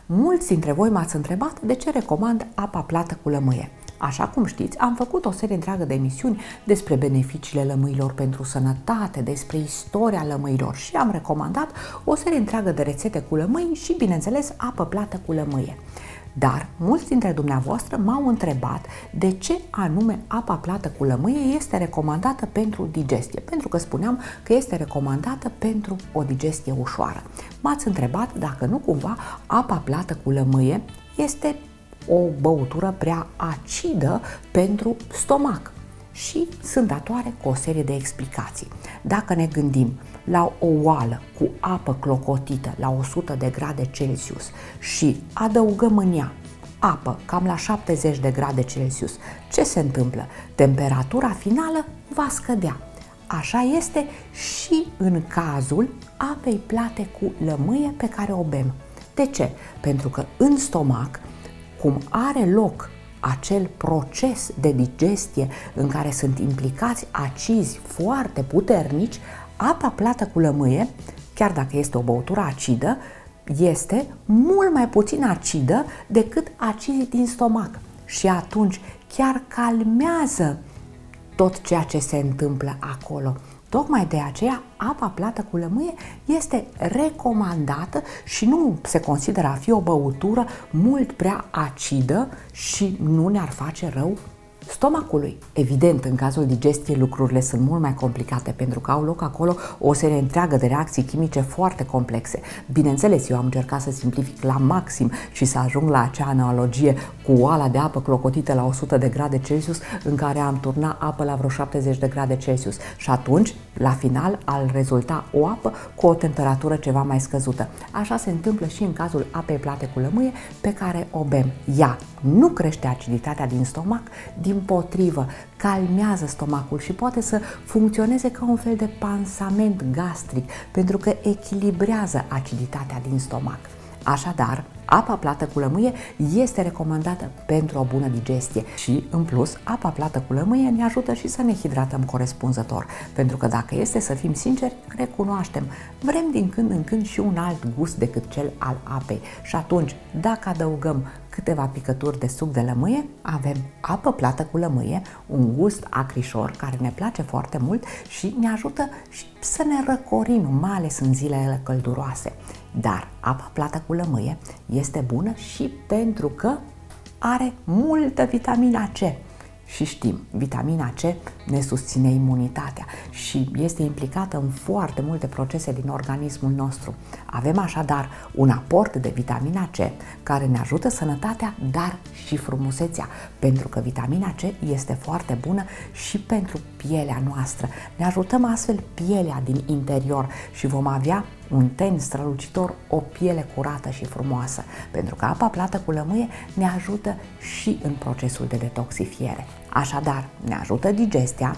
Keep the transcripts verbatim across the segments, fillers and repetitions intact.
Mulți dintre voi m-ați întrebat de ce recomand apa plată cu lămâie. Așa cum știți, am făcut o serie întreagă de emisiuni despre beneficiile lămâilor pentru sănătate, despre istoria lămâilor și am recomandat o serie întreagă de rețete cu lămâi și, bineînțeles, apă plată cu lămâie. Dar mulți dintre dumneavoastră m-au întrebat de ce anume apa plată cu lămâie este recomandată pentru digestie, pentru că spuneam că este recomandată pentru o digestie ușoară. M-ați întrebat dacă nu cumva apa plată cu lămâie este o băutură prea acidă pentru stomac și sunt datoare cu o serie de explicații. Dacă ne gândim la o oală cu apă clocotită la o sută de grade Celsius și adăugăm în ea apă cam la șaptezeci de grade Celsius, ce se întâmplă? Temperatura finală va scădea. Așa este și în cazul apei plate cu lămâie pe care o bem. De ce? Pentru că în stomac, cum are loc acel proces de digestie în care sunt implicați acizi foarte puternici, apa plată cu lămâie, chiar dacă este o băutură acidă, este mult mai puțin acidă decât acizii din stomac și atunci chiar calmează tot ceea ce se întâmplă acolo. Tocmai de aceea, apa plată cu lămâie este recomandată și nu se consideră a fi o băutură mult prea acidă și nu ne-ar face rău stomacului. Evident, în cazul digestiei lucrurile sunt mult mai complicate pentru că au loc acolo o serie întreagă de reacții chimice foarte complexe. Bineînțeles, eu am încercat să simplific la maxim și să ajung la acea analogie cu oala de apă clocotită la o sută de grade Celsius în care am turnat apă la vreo șaptezeci de grade Celsius și atunci, la final, ar rezulta o apă cu o temperatură ceva mai scăzută. Așa se întâmplă și în cazul apei plate cu lămâie pe care o bem. Ea nu crește aciditatea din stomac, dimpotrivă, calmează stomacul și poate să funcționeze ca un fel de pansament gastric, pentru că echilibrează aciditatea din stomac. Așadar, apa plată cu lămâie este recomandată pentru o bună digestie și, în plus, apa plată cu lămâie ne ajută și să ne hidratăm corespunzător, pentru că, dacă este să fim sinceri, recunoaștem, vrem din când în când și un alt gust decât cel al apei și atunci, dacă adăugăm câteva picături de suc de lămâie, avem apă plată cu lămâie, un gust acrișor care ne place foarte mult și ne ajută să ne răcorim, mai ales în zilele călduroase. Dar apa plată cu lămâie este bună și pentru că are multă vitamina C. Și știm, vitamina C ne susține imunitatea și este implicată în foarte multe procese din organismul nostru. Avem așadar un aport de vitamina C care ne ajută sănătatea, dar și frumusețea, pentru că vitamina C este foarte bună și pentru pielea noastră. Ne ajutăm astfel pielea din interior și vom avea un ten strălucitor, o piele curată și frumoasă, pentru că apa plată cu lămâie ne ajută și în procesul de detoxifiere. Așadar, ne ajută digestia,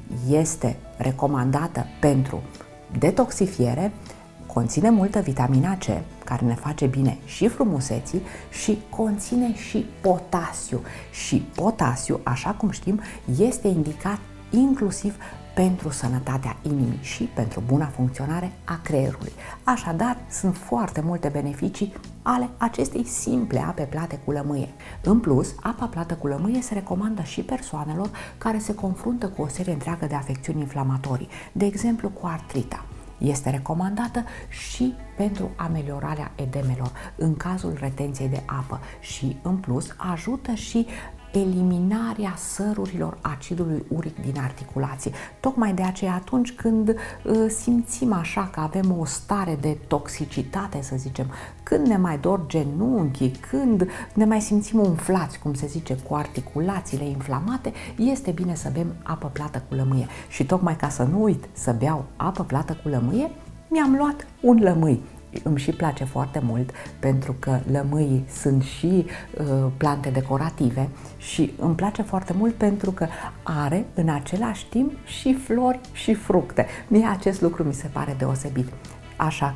este recomandată pentru detoxifiere, conține multă vitamina C, care ne face bine și frumuseții, și conține și potasiu. Și potasiu, așa cum știm, este indicat inclusiv pentru sănătatea inimii și pentru buna funcționare a creierului. Așadar, sunt foarte multe beneficii ale acestei simple ape plate cu lămâie. În plus, apa plată cu lămâie se recomandă și persoanelor care se confruntă cu o serie întreagă de afecțiuni inflamatorii, de exemplu cu artrita. Este recomandată și pentru ameliorarea edemelor în cazul retenției de apă și, în plus, ajută și eliminarea sărurilor acidului uric din articulații. Tocmai de aceea, atunci când uh, simțim așa că avem o stare de toxicitate, să zicem, când ne mai dor genunchii, când ne mai simțim umflați, cum se zice, cu articulațiile inflamate, este bine să bem apă plată cu lămâie. Și tocmai ca să nu uit să beau apă plată cu lămâie, mi-am luat un lămâi. Îmi și place foarte mult pentru că lămâii sunt și uh, plante decorative și îmi place foarte mult pentru că are în același timp și flori și fructe. Mie acest lucru mi se pare deosebit. Așa că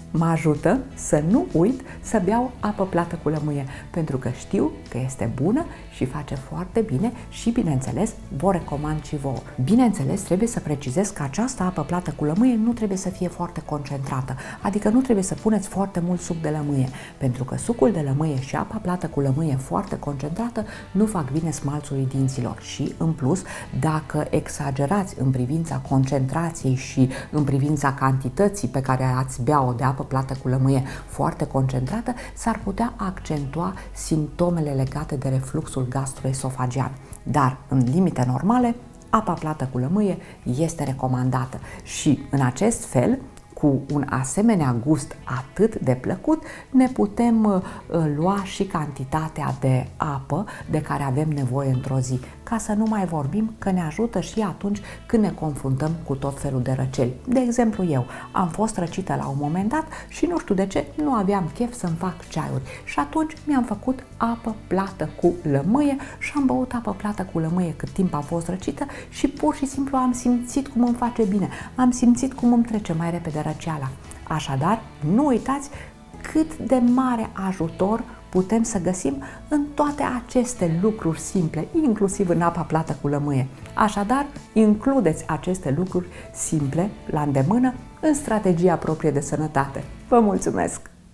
mă ajută să nu uit să beau apă plată cu lămâie, pentru că știu că este bună și face foarte bine și, bineînțeles, vă recomand și vouă. Bineînțeles, trebuie să precizez că această apă plată cu lămâie nu trebuie să fie foarte concentrată, adică nu trebuie să puneți foarte mult suc de lămâie, pentru că sucul de lămâie și apa plată cu lămâie foarte concentrată nu fac bine smalțului dinților și, în plus, dacă exagerați în privința concentrației și în privința cantității pe care ați bea-o de apă plată cu lămâie foarte concentrată, s-ar putea accentua simptomele legate de refluxul gastroesofageal. Dar, în limite normale, apa plată cu lămâie este recomandată și, în acest fel, cu un asemenea gust atât de plăcut, ne putem uh, lua și cantitatea de apă de care avem nevoie într-o zi, ca să nu mai vorbim că ne ajută și atunci când ne confruntăm cu tot felul de răceli. De exemplu, eu am fost răcită la un moment dat și nu știu de ce nu aveam chef să-mi fac ceaiuri și atunci mi-am făcut apă plată cu lămâie și am băut apă plată cu lămâie cât timp am fost răcită și pur și simplu am simțit cum îmi face bine, am simțit cum îmi trece mai repede răceala. Așadar, nu uitați cât de mare ajutor putem să găsim în toate aceste lucruri simple, inclusiv în apa plată cu lămâie. Așadar, includeți aceste lucruri simple la îndemână în strategia proprie de sănătate. Vă mulțumesc!